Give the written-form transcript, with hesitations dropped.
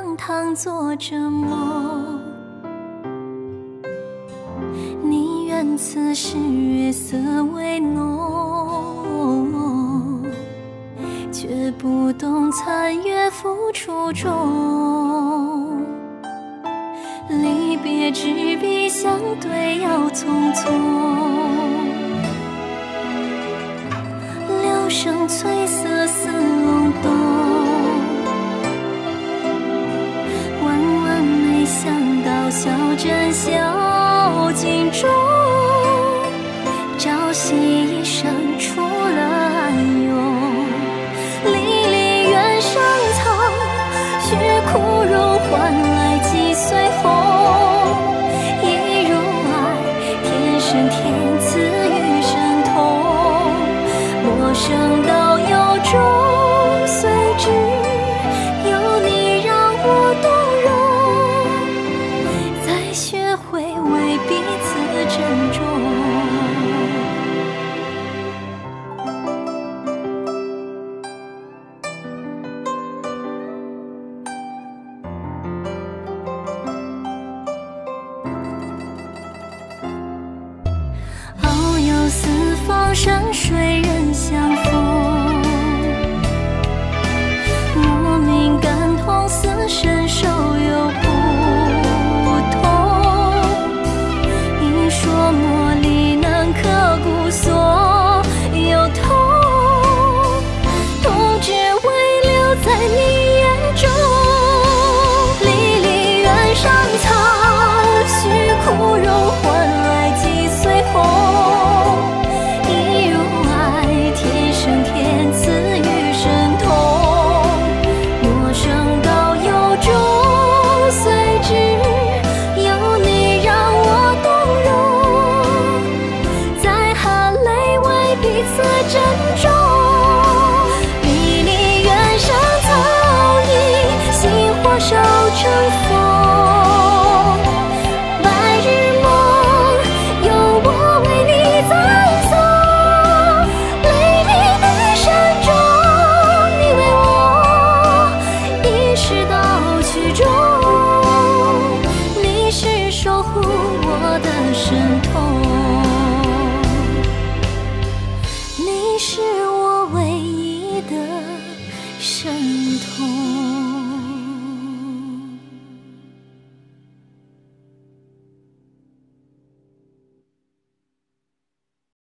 当作着梦。宁愿此时月色为浓，却不懂残月付出中。离别执笔相对要匆匆，柳声翠色似笼冬。万万没想到小镇小径中，朝夕一生出了暗涌。离离原上草，虚枯荣换来几岁红。一如爱，天生天赐与神同。陌生到有中，随之有你让我动容，再学会为彼此珍重。遨游四方山水人相逢，莫名感同似身手又不同。一说茉莉难刻骨所有痛，痛只为留在你眼中。离离原上草，虚枯荣换来几岁红。一如爱，天生天赐与神同。陌生到有中，随之有你让我动容，在含泪为彼此珍重。离离原上草已心火烧成风。白日梦有我为你赞颂，黎明的山中，你为我一世到曲终。你是守护我的神